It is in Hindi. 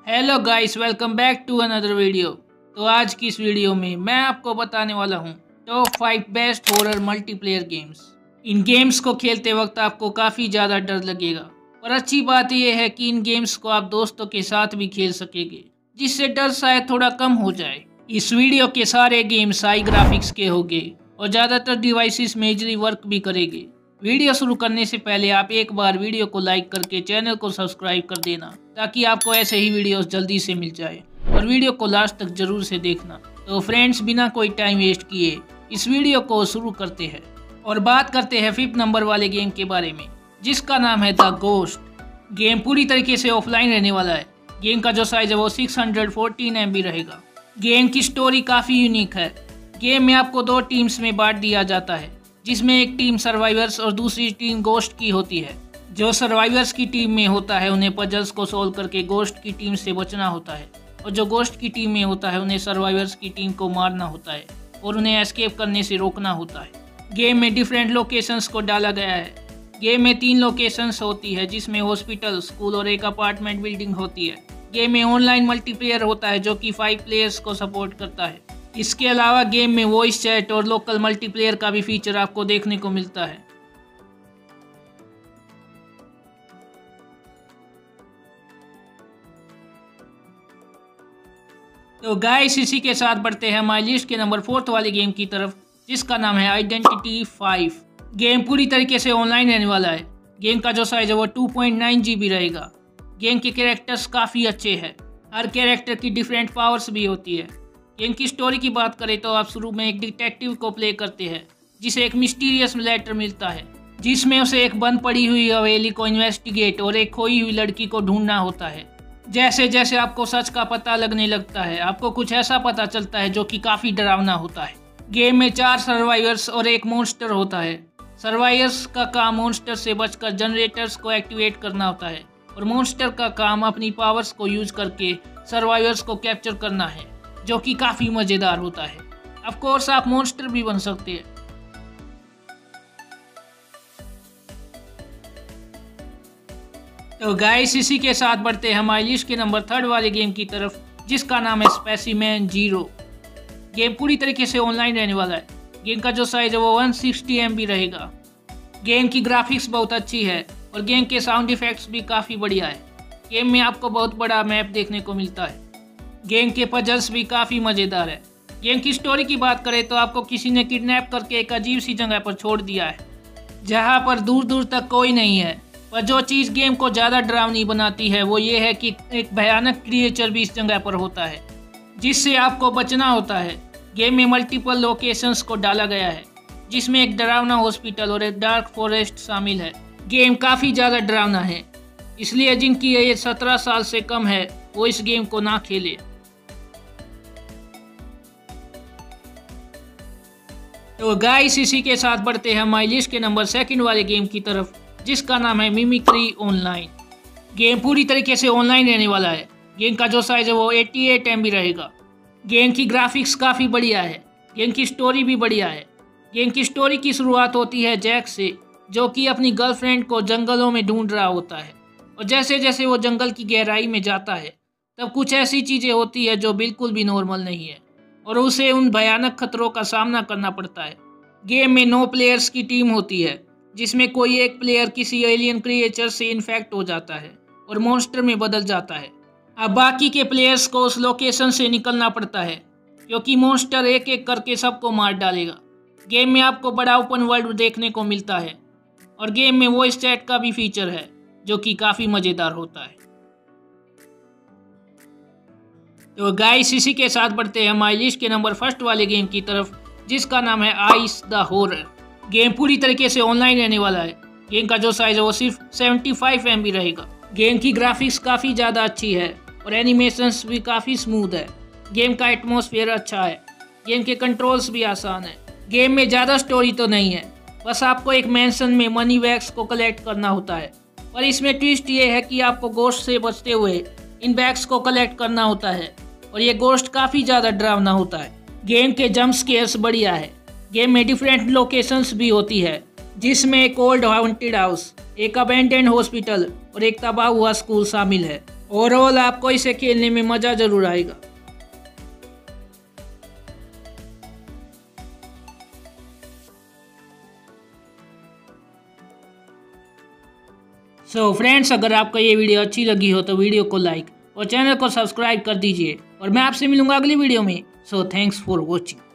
Hello guys, welcome back to another video. तो आज की इस वीडियो में मैं आपको बताने वाला हूँ top 5 best horror multiplayer games. इन गेम्स को खेलते वक्त आपको काफ़ी ज़्यादा डर लगेगा, और अच्छी बात यह है कि इन गेम्स को आप दोस्तों के साथ भी खेल सकेंगे, जिससे डर शायद थोड़ा कम हो जाए। इस वीडियो के सारे गेम्स हाई ग्राफिक्स के होंगे और ज़्यादातर डिवाइसेस में इजीली वर्क भी करेंगे। वीडियो शुरू करने से पहले आप एक बार वीडियो को लाइक करके चैनल को सब्सक्राइब कर देना, ताकि आपको ऐसे ही वीडियोस जल्दी से मिल जाए, और वीडियो को लास्ट तक जरूर से देखना। तो फ्रेंड्स, बिना कोई टाइम वेस्ट किए इस वीडियो को शुरू करते हैं और बात करते हैं 5th नंबर वाले गेम के बारे में, जिसका नाम है द घोस्ट। गेम पूरी तरीके से ऑफलाइन रहने वाला है। गेम का जो साइज है वो 614 MB रहेगा। गेम की स्टोरी काफ़ी यूनिक है। गेम में आपको 2 टीम्स में बांट दिया जाता है, जिसमें एक टीम सर्वाइवर्स और दूसरी टीम गोस्ट की होती है। जो सर्वाइवर्स की टीम में होता है उन्हें पजल्स को सोल्व करके गोस्ट की टीम से बचना होता है, और जो गोस्ट की टीम में होता है उन्हें सर्वाइवर्स की टीम को मारना होता है और उन्हें एस्केप करने से रोकना होता है। गेम में डिफरेंट लोकेशंस को डाला गया है। गेम में 3 लोकेशंस होती है, जिसमें हॉस्पिटल, स्कूल और एक अपार्टमेंट बिल्डिंग होती है। गेम में ऑनलाइन मल्टीप्लेयर होता है, जो कि 5 प्लेयर्स को सपोर्ट करता है। इसके अलावा गेम में वॉइस चैट और लोकल मल्टीप्लेयर का भी फीचर आपको देखने को मिलता है। तो गाइस, इसी के साथ बढ़ते हैं हमारी लिस्ट के नंबर 4 वाले गेम की तरफ, जिसका नाम है आइडेंटिटी 5। गेम पूरी तरीके से ऑनलाइन रहने वाला है। गेम का जो साइज है वो 2.9 GB रहेगा। गेम के कैरेक्टर्स काफ़ी अच्छे हैं। हर कैरेक्टर की डिफरेंट पावर्स भी होती है। गेम की स्टोरी की बात करें तो आप शुरू में एक डिटेक्टिव को प्ले करते हैं, जिसे एक मिस्टीरियस लेटर मिलता है, जिसमें उसे एक बंद पड़ी हुई हवेली को इन्वेस्टिगेट और एक खोई हुई लड़की को ढूंढना होता है। जैसे जैसे आपको सच का पता लगने लगता है, आपको कुछ ऐसा पता चलता है जो कि काफ़ी डरावना होता है। गेम में 4 सर्वाइवर्स और एक मॉन्स्टर होता है। सर्वाइवर्स का काम मॉन्स्टर से बचकर जनरेटर्स को एक्टिवेट करना होता है, और मॉन्स्टर का काम अपनी पावर्स को यूज करके सर्वाइवर्स को कैप्चर करना है, जो कि काफ़ी मज़ेदार होता है। ऑफ कोर्स आप मॉन्स्टर भी बन सकते हैं। तो गाइस, इसी के साथ बढ़ते हैं हमारी लिस्ट के नंबर 3 वाले गेम की तरफ, जिसका नाम है स्पेसिमेन 0। गेम पूरी तरीके से ऑनलाइन रहने वाला है। गेम का जो साइज है वो 160 MB रहेगा। गेम की ग्राफिक्स बहुत अच्छी है और गेम के साउंड इफेक्ट्स भी काफ़ी बढ़िया है। गेम में आपको बहुत बड़ा मैप देखने को मिलता है। गेम के पजल्स भी काफ़ी मज़ेदार है। गेम की स्टोरी की बात करें तो आपको किसी ने किडनैप करके एक अजीब सी जगह पर छोड़ दिया है, जहाँ पर दूर दूर तक कोई नहीं है। पर जो चीज़ गेम को ज़्यादा डरावनी बनाती है वो ये है कि एक भयानक क्रिएचर भी इस जगह पर होता है, जिससे आपको बचना होता है। गेम में मल्टीपल लोकेशंस को डाला गया है, जिसमें एक डरावना हॉस्पिटल और एक डार्क फॉरेस्ट शामिल है। गेम काफ़ी ज़्यादा डरावना है, इसलिए जिनकी एज 17 साल से कम है वो इस गेम को ना खेले। तो गाइस, इसी के साथ बढ़ते हैं हमारी लिस्ट के नंबर 2 वाले गेम की तरफ, जिसका नाम है मिमिक्री ऑनलाइन। गेम पूरी तरीके से ऑनलाइन रहने वाला है। गेम का जो साइज है वो 88 MB रहेगा। गेम की ग्राफिक्स काफ़ी बढ़िया है। गेम की स्टोरी भी बढ़िया है। गेम की स्टोरी की शुरुआत होती है जैक से, जो कि अपनी गर्लफ्रेंड को जंगलों में ढूंढ रहा होता है, और जैसे जैसे वो जंगल की गहराई में जाता है तब कुछ ऐसी चीज़ें होती है जो बिल्कुल भी नॉर्मल नहीं है, और उसे उन भयानक खतरों का सामना करना पड़ता है। गेम में 9 प्लेयर्स की टीम होती है, जिसमें कोई एक प्लेयर किसी एलियन क्रिएचर से इन्फेक्ट हो जाता है और मॉन्स्टर में बदल जाता है। अब बाकी के प्लेयर्स को उस लोकेशन से निकलना पड़ता है, क्योंकि मॉन्स्टर एक एक करके सबको मार डालेगा। गेम में आपको बड़ा ओपन वर्ल्ड देखने को मिलता है, और गेम में वॉइस चैट का भी फीचर है, जो कि काफ़ी मज़ेदार होता है। तो गाइस, इसी के साथ बढ़ते हैं हमारी लिस्ट के नंबर 1 वाले गेम की तरफ, जिसका नाम है आइस द हॉरर। गेम पूरी तरीके से ऑनलाइन रहने वाला है। गेम का जो साइज है वो सिर्फ 75 MB रहेगा। गेम की ग्राफिक्स काफ़ी ज़्यादा अच्छी है और एनिमेशंस भी काफ़ी स्मूथ है। गेम का एटमॉस्फेयर अच्छा है। गेम के कंट्रोल्स भी आसान है। गेम में ज़्यादा स्टोरी तो नहीं है, बस आपको एक मैंशन में मनी बैग्स को कलेक्ट करना होता है, और इसमें ट्विस्ट ये है कि आपको गोश्त से बचते हुए इन बैग्स को कलेक्ट करना होता है, और ये गोश्त काफ़ी ज़्यादा डरावना होता है। गेम के जंप स्केयर्स बढ़िया है। गेम में डिफरेंट लोकेशंस भी होती है, जिसमें एक ओल्ड हॉन्टेड हाउस, एक अबेंडेंड हॉस्पिटल और एक तबाह हुआ स्कूल शामिल है। ओवरऑल आपको इसे खेलने में मज़ा ज़रूर आएगा। सो फ्रेंड्स, अगर आपको ये वीडियो अच्छी लगी हो तो वीडियो को लाइक और चैनल को सब्सक्राइब कर दीजिए और मैं आपसे मिलूंगा अगली वीडियो में। So thanks for watching.